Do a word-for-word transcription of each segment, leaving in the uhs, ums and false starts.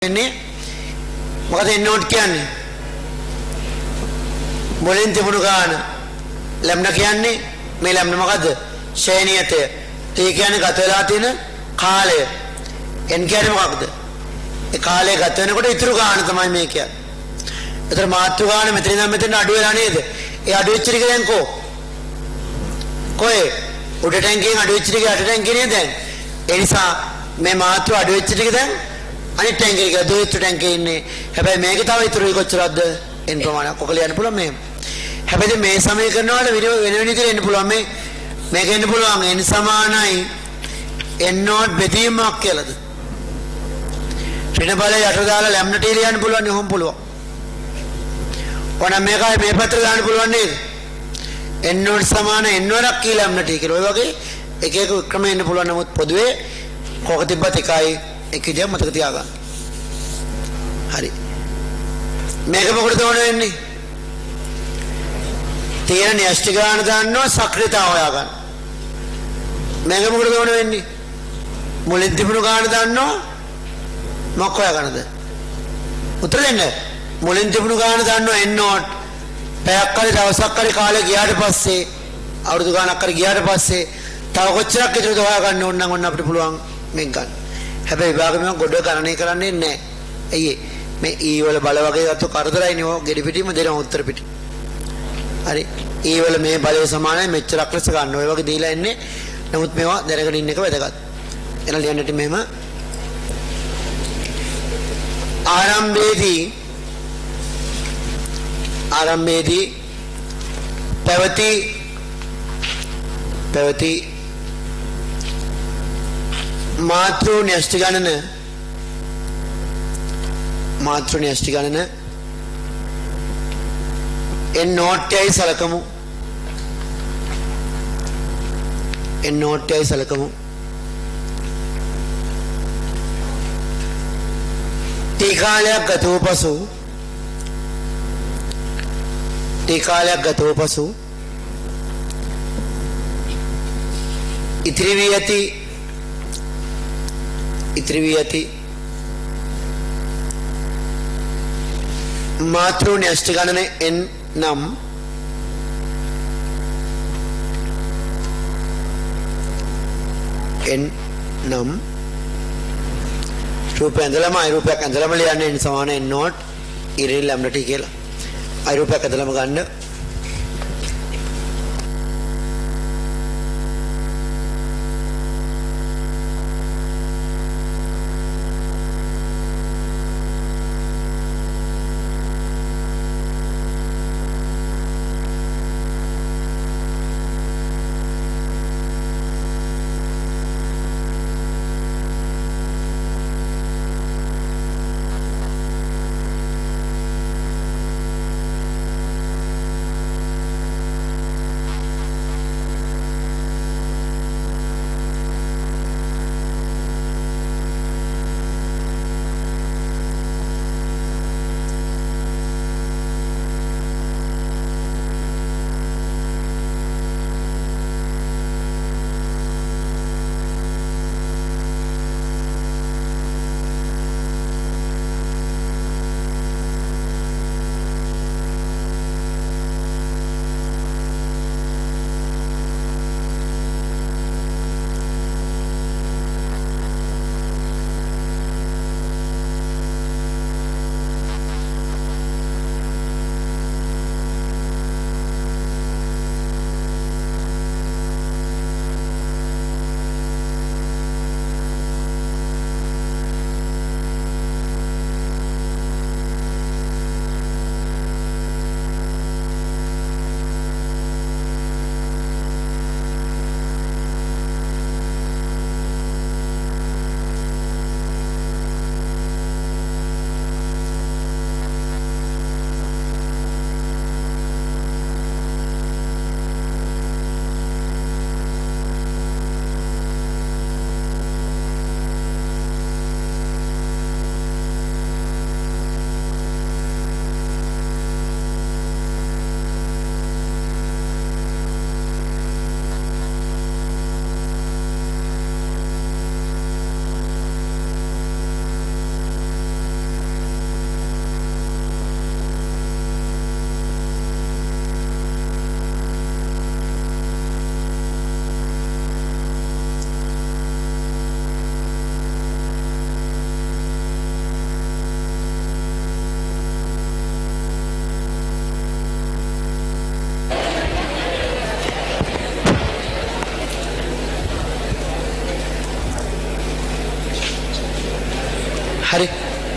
ඉන්නේ මොකද එන්නෝට් කියන්නේ මුලින් තිබුණු ගාන ලැම්න කියන්නේ මේ ලැම්න මොකද්ද ශ්‍රේණියතය ඒ කියන්නේ ගත වෙලා තියෙන කාලය එන් කියන්නේ මොකක්ද ඒ කාලය ගත වෙනකොට ඉතුරු ගාන තමයි මේ කියන්නේ ඒතර මාත්‍ර ගාන මෙතන ඉඳන් මෙතන අඩු වෙලා නේද ඒ අඩු වෙච්ච ටික දැන් කො කොහේ උඩ ටැංකියෙන් අඩු වෙච්ච ටික යට ටැංකිය නේද දැන් ඒ නිසා මේ මාත්‍ර අඩු වෙච්ච ටික දැන් අනිත් ටැංකිය එක දොයිත් ටැංකියේ ඉන්නේ හැබැයි මේක තව ඉතුරු කොච්චරක්ද එන් ප්‍රමාණයක් ඔක ලියන්න පුළුවන් මේ හැබැයි මේ සමීකරණ වල වෙන වෙන විදිහට එන්න පුළුවන් මේ මේක එන්න පුළුවන් n සමානයි n නෝට් බෙදීමක් කියලාද ඍණ බලය යට දාලා ලැම්න ටී ලියන්න පුළුවන් නේ හොම් පුළුවන් ඕන මේකයි මේ පැත්තට දාන්න පුළුවන් නේද n නෝට් සමාන n වරක් කී ලැම්න ටී කියලා ඔය වගේ එක එක ක්‍රම එන්න පුළුවන් නමුත් පොදුවේ කොක තිබ්බත් එකයි එක විදියක් මතක තියාගන්න හරි මේක මොකටද ඕන වෙන්නේ තියෙන න්‍යෂ්ටි ගාන දාන්නවා සක්‍රියතාව හොයාගන්න මේක මොකටද ඕන වෙන්නේ මුලින් තිබුණු ගාන දාන්නවා මොකක් හොයාගන්නද උත්තර දෙන්න මුලින් තිබුණු ගාන දාන්නවා n නෝට් පැයක් හරි දවසක් හරි කාලේ ගියාට පස්සේ අවුරුදු ගානක් හරි ගියාට පස්සේ තව කොච්චරක් ඉතුරුද හොයාගන්න ඕන නම් ඔන්න අපිට පුළුවන් මේක ගන්න හැබැයි විභාගෙ මම ගොඩ ගණනය කරන්නේ නැහැ අයියේ මේ ඊ වල බල වගේ අතු කරදරයිනේ ඔය ගෙඩි පිටින්ම දෙන උත්තර පිටි හරි ඊ වල මේ බලය සමානයි මෙච්චරක් ලෙස ගන්න ඔය වගේ දීලා ඉන්නේ නමුත් මේවා දැනගෙන ඉන්න එක වැදගත් එන ලියන්නට මෙහෙම ආරම්භයේදී ආරම්භයේදී පැවති පැවති මාතෘ න්‍යෂ්ටි ගණන මාතෘ න්‍යෂ්ටි ගණන n නෝට්යයි සලකමු n නෝට්යයි සලකමු ටී කාලයක් ගත වූ පසු ටී කාලයක් ගත වූ පසු ඉතිරි වී ඇති ඉතිරි වී ඇති මාතෘ න්‍යෂ්ටි ගණන n නම් n නම් රූපය ඇඳලම අයරූපයක් ඇඳලම ලියන්නේ n සමාන n නෝට් ඉරේ ලැම්ඩා ටී කියලා අයරූපයක් ඇඳලම ගන්න හරි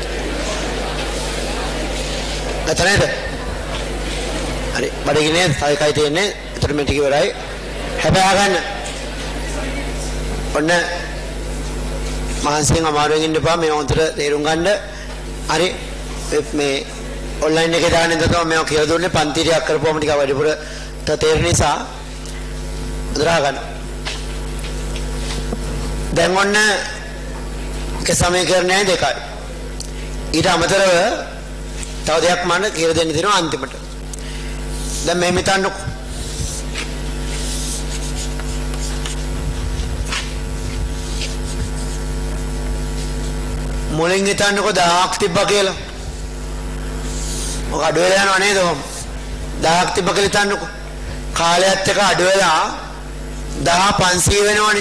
ගත නේද හරි බඩගිනේ තව එකයි තියෙන්නේ එතන මේ ටික ඉවරයි හැබැයි අහගන්න ඔන්න මහන්සියෙන් අමාරුවෙන් ඉන්න එපා මේ උන්තර තේරුම් ගන්න හරි මේ ඔන්ලයින් එකේ දාන්න ඉඳලා තමයි මම කියලා දුන්නේ පන්ති ටිකක් කරපුවම ටික වැඩිපුර තේරෙන නිසා උදරා ගන්න දැන් ඔන්න එක සමීකරණය දෙකයි ඊට අමතරව තව දෙයක් මම කියලා දෙන්න තියෙනවා අන්තිමට දැන් මේ මෙතනකො මුලින් හිතන්නකො දහයක් තිබ්බා කියලා ඔක අඩු වෙලා යනවා නේද ඔහොම දහයක් තිබ්බ කියලා හිතන්නකො කාලයත් එක අඩු වෙලා දහ පන්සිය වෙනවනේ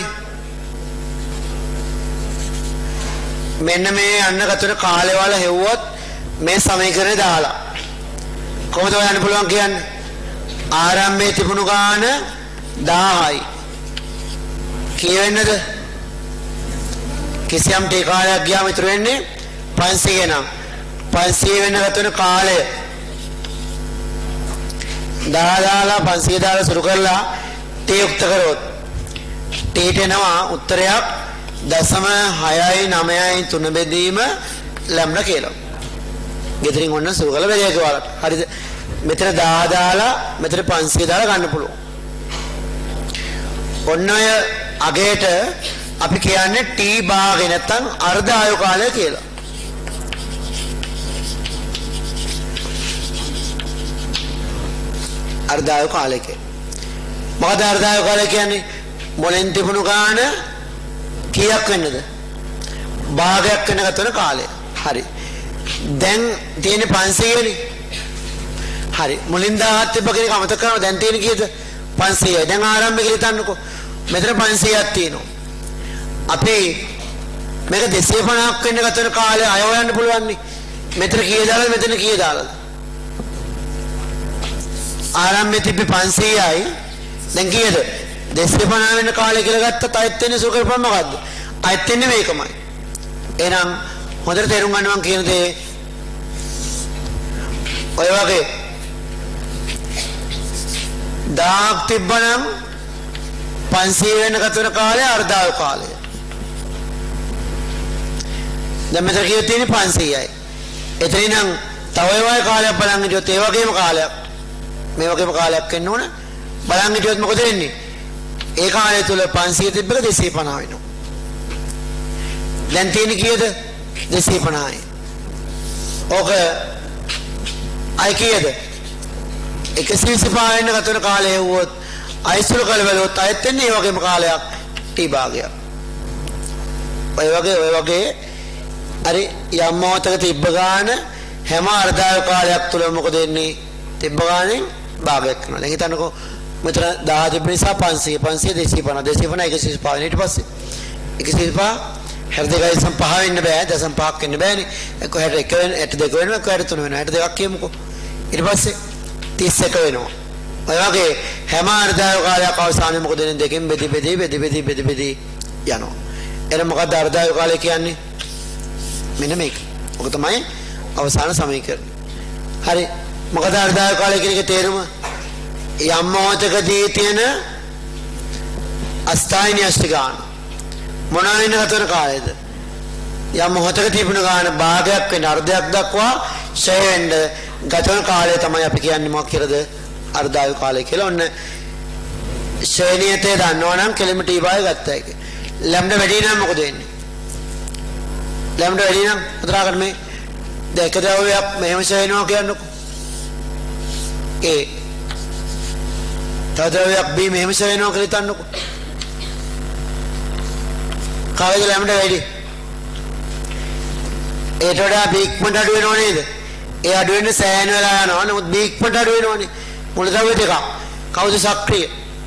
මෙන්න මේ යන්න ගතන කාලය වල හෙව්වොත් මේ සමීකරණය දාලා කොහොමද හොයන්න පුළුවන් කියන්නේ ආරම්භයේ තිබුණු ගාන දහයි කියවෙන්නද කිසියම් ටී කාලයක් ගියාම ඉතුරු වෙන්නේ පන්සිය නම් පන්සිය වෙන ගතන කාලය දහ දාලා පන්සිය දාලා සුරු කරලා ටී යුක්ත කරොත් ටීට එනවා උත්තරයක් දශම හයයි නවයයි තුන බෙදීම ලැම්ඩා කියලා. ගෙදරින් ඔන්න සුරු කරලා බෙදේක වලට. හරිද? මෙතන දහ දාලා මෙතන පන්සිය දාලා ගන්න පුළුවන්. ඔන්න ඔය අගේට අපි කියන්නේ T භාගය නැත්නම් අර්ධ ආයු කාලය කියලා. අර්ධ ආයු කාලය කියන්නේ. මොකද අර්ධ ආයු කාලය කියන්නේ මොලෙන් තිබුණු ගාන කීයක් වෙන්නද? භාගයක් වෙන ගතන කාලය. හරි. දැන් තියෙන්නේ පන්සියනේ. හරි. මුලින් දහයක් තිබ්බ කෙනෙක් අමතක කරනවා දැන් තියෙන්නේ කීයද? පන්සියයි. දැන් ආරම්භය කියලා හිතන්නකෝ. මෙතන පන්සියයක් තියෙනවා. අපි මේක දෙසිය පනහක් වෙන්න ගතන කාලය අය හොයන්න පුළුවන් නේ. මෙතන කීය දාලාද මෙතන කීය දාලාද? ආරම්භයේ තිබ්බේ පන්සියයි. දැන් කීයද? දෙසිය පනහ වෙන කාලය කියලා ගත්තත් අයත් වෙන්නේ සුකරපම් මොකද්ද? අයත් වෙන්නේ මේකමයි. එහෙනම් හොඳට තේරුම් ගන්න මම කියන දේ ඔය වගේ දහයක් තිබ්බනම් පන්සිය වෙන ගතන කාලය අර්ධ ආයු කාලය. දැන් මෙතන කීයක් තියෙන්නේ පන්සියයි. එතනින් තව ඒ වගේ කාලයක් බලන් හිටියොත් ඒ වගේම කාලයක් මේ වගේම කාලයක් වෙන්න ඕන බලන් හිටියොත් මොකද වෙන්නේ? ඒ කාලය තුල පන්සිය තිබ්බක දෙසිය පනහ වෙනවා. දැන් තියෙන්නේ කීයද? දෙසිය පනහයි. ඕක අය කීයද? එකසිය විසිපහ වෙන ගතන කාලය වුවොත් අයිසුල කල බලුවොත් අයත් වෙන්නේ ඒ වගේම කාලයක් T භාගයක්. ඔය වගේ ඔය වගේ හරි යම් මොහතක තිබ්බ ගාන හැම අර්ධ ආයු කාලයක් තුල මොකද වෙන්නේ? තිබ්බ ගානෙන් භාගයක් කරනවා. දැන් හිතන්නකෝ මෙතන දහ තිබ්බ නිසා පන්සිය පන්සිය දෙසිය පනහ දෙසිය පනහ එකසිය විසිපහ වෙන ඊට පස්සේ එකසිය විසිපහ හැට දෙකයි දශම පහ වෙන්න බෑ දශම පහක් වෙන්න බෑනේ එක්ක හැට එක වෙන හැට දෙක වෙනවා එක්ක හැට තුන වෙනවා හැට දෙකක් කියමුකෝ ඊට පස්සේ තිස් එක වෙනවා ඔය වගේ හැම අර්ධ ආයු කාලයක් අවසානයේ මොකද වෙන්නේ දෙකෙන් බෙදි බෙදි බෙදි බෙදි බෙදි බෙදි යනවා එහෙනම් මොකක්ද අර්ධ ආයු කාලය කියන්නේ මෙන්න මේක ඔක තමයි අවසාන සමීකරණය හරි මොකද අර්ධ ආයු කාලය කියන එකේ තේරුම යම් මොහොතකදී තියෙන අස්ථායිනී අෂ්ටි ගාන මොනවා වෙන ගතන කාලයද යම් මොහොතක තිබුණ ගාන භාගයක් වෙන අර්ධයක් දක්වා ෂය වෙන්න ගතන කාලය තමයි අපි කියන්නේ මොකක් කියලාද අර්ධ ආයු කාලය කියලා ඔන්න ශ්‍රේණියතේ දන්නවනම් කෙලිම T භාගය ගත්තා එක ලැම්ඩා වැඩි නම් මොකද වෙන්නේ ලැම්ඩා වැඩි නම් උදාහරණ මේ දෙක දවයක් මෙහෙම ෂය වෙනවා කියන්නකො ඒ තවදවයක් B මෙහෙම ෂය වෙනවා කියලා හිතන්නකො කාලෙද ලැම්ඩා වැඩි ඒට වඩා B ඉක්මනට අඩු වෙනව නේද ඒ අඩු වෙන්නේ සෑහෙන වෙලා යනවා නමුත් B ඉක්මනට අඩු වෙනවනේ මුල දවය දෙක කවුද සක්‍රිය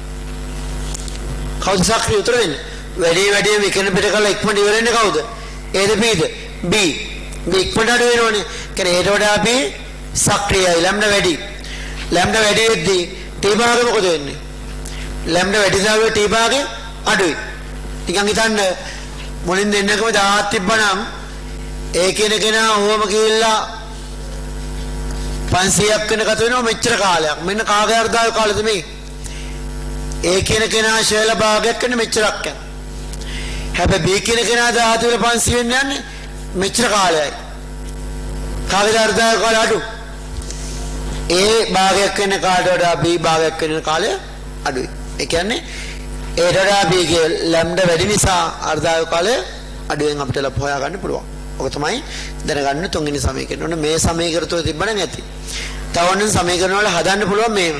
කවුද සක්‍රිය උතර වෙන්නේ වැඩි වැඩි විකන පිට කරලා ඉක්මනට ඉවර වෙන්නේ කවුද Aද Bද B B ඉක්මනට අඩු වෙනවනේ කියන්නේ ඒට වඩා B සක්‍රියයි ලැම්ඩා වැඩි ලැම්ඩා වැඩි වෙද්දී T භාගය මොකද වෙන්නේ ලැම්ඩා වැඩි දාවේ T භාගය අඩුයි නිකන් හිතන්න මුලින් දෙන්නකම දහයක් තිබ්බනම් ඒ කියන කෙනා ඕවම ගිහිල්ලා පන්සියයක් වෙනකත වෙනවා මෙච්චර කාලයක්. මෙන්න කාගේ අර්ධායු කාලෙද මේ? ඒ කියන කෙනා ශෛල භාගයක් වෙන මෙච්චරක් යන. හැබැයි බී කියන කෙනා ධාතු වල පන්සිය වෙන්න යන්නේ මෙච්චර කාලයයි. කාගේ අර්ධායු කාලය අඩු. ඒ භාගයක් වෙන කාලයට වඩා බී භාගයක් වෙන කාලය අඩුයි. ඒ කියන්නේ ඒට වඩා බීගේ ලැම්ඩා වැඩි නිසා අර්ධායු කාලය අඩුවෙන් අපිට ලබ හොයා ගන්න පුළුවන්. ඔක තමයි දැනගන්න තුන්වෙනි සමීකරණ. ඔන්න මේ සමීකරණ තුන තිබ්බනම් ඇති. තව ඔන්න සමීකරණ වල හදන්න පුළුවන් මේව.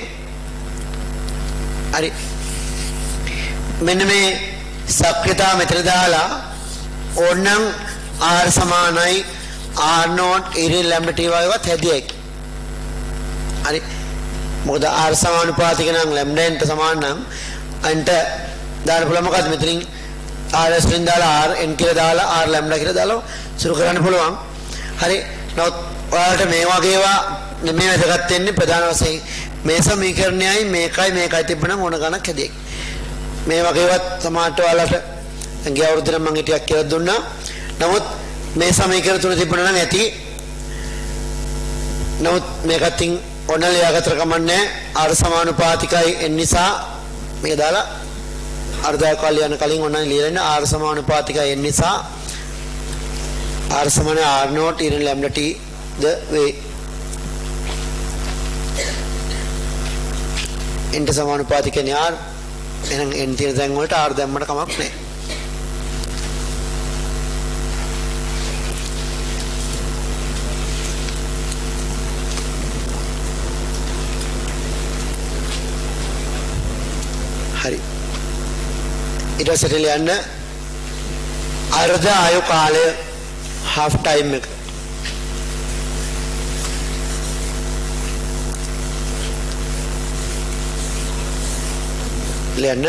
හරි. මෙන්න මේ සක්‍රියතාව මෙතන දාලා ඕනනම් r සමානයි r not ඉරින් ලැම්ඩා t වගේවත් හැදියයි. හරි. මොකද r සමානුපාතික නම් ලැම්ඩා n ට සමාන නම් අන්ට දාන්න පුළුවන් මොකද්ද මෙතනින් r s වලින් දාලා r n කියලා දාලා r ලැම්ඩා කියලා දාලා සුරු කරන්න පුළුවන්. හරි. නමුත් ඔයාලට මේ වගේ ඒවා මේ වැදගත් වෙන්නේ ප්‍රධාන වශයෙන් මේ සමීකරණයයි මේකයි මේකයි තිබ්බනම් ඕන ගණක් හැදියයි. මේ වගේවත් සමානට ඔයාලට ගිය අවුරුද්දේ නම් මම ටිකක් කියලා දුන්නා. නමුත් මේ සමීකරණ තුන තිබුණා නම් ඇති. නමුත් මේකත් ඔන්න ලියාගත්තර කමන්නේ r සමානුපාතිකයි n නිසා මේක දාලා අර්ධය කාලය යන කලින් ඔන්න ලියලා ඉන්න r සමානුපාතිකයි n නිසා r සමාන r not ඉරින් ලැම්ඩා t ද වේ. n ට සමානුපාතිකනේ r. එහෙනම් n තියෙන තැන් වලට r දැම්මට කමක් නැහැ. හරි. ඊට පස්සේ ලියන්න අර්ධ ආයු කාලය half time එක. ලියන්න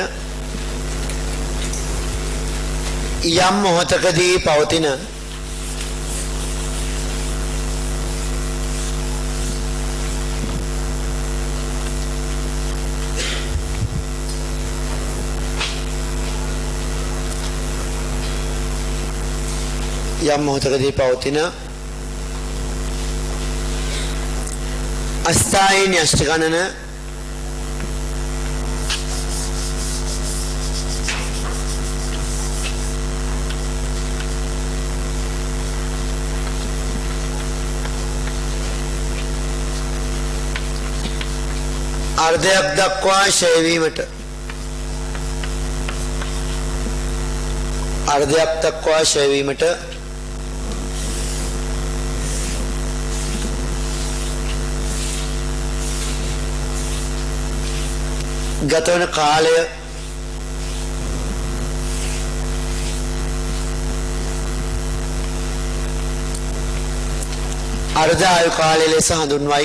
යම් මොහොතකදී පවතින යම් මොහොතකදී පවතින අස්ථායී න්‍යෂ්ටි ගණන අර්ධයක් දක්වා ඡය වීමට අර්ධයක් දක්වා ඡය වීමට ගත වන කාලය අර්ධ ආයු කාලය ලෙස හඳුන්වයි.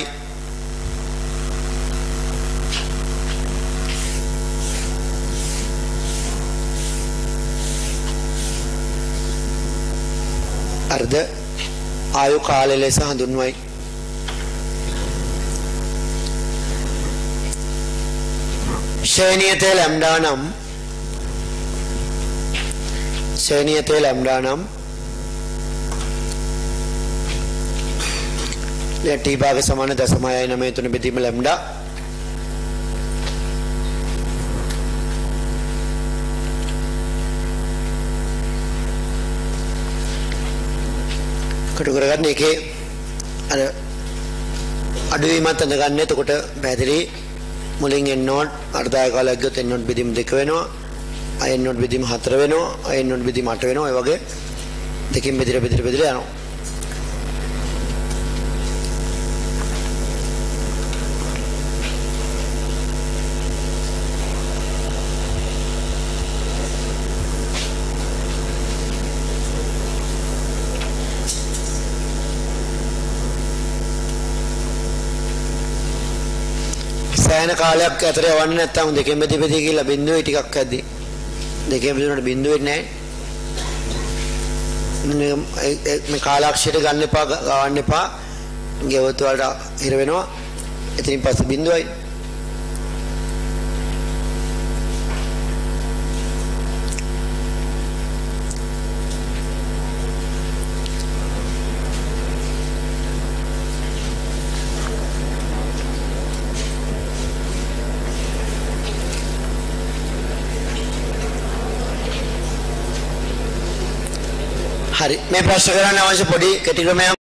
අර්ධ ආයු කාලය ලෙස හඳුන්වයි. ශ්‍රේණියතේ ලැම්ඩා නම් ශ්‍රේණියතේ ලැම්ඩා නම් ට භාග සමාන දශමයයි නවය තුන බෙදීම ලැම්ඩා කටු කරගන්න එකේ අර අඩුවීමත් අඳගන්න. එතකොට පැහැදිලි මුලින් n not අර්ධාය කාලයක් ගියොත් n not බෙදීම දෙක වෙනවා, n not බෙදීම හතර වෙනවා, n not බෙදීම අට වෙනවා. ඒ වගේ දෙකකින් බෙදලා බෙදලා බෙදලා යනවා. සෑහෙන කාලයක් අතර යවන්නේ නැත්නම් දෙකෙන් බෙදී බෙදී කියලා බිඳුවේ ටිකක් ඇද්දි දෙකෙන් බෙදුනට බිඳුව වෙන්නේ නැහැ. මේ කාලාක්ෂයට ගන්න එපා, ගවන්න එපා. ගෙවතු වලට හිර වෙනවා. එතනින් පස්සේ බිඳුවයි. හරි මේ ප්‍රශ්න කරන්න අවශ්‍ය පොඩි කෙටි ක්‍රමයක්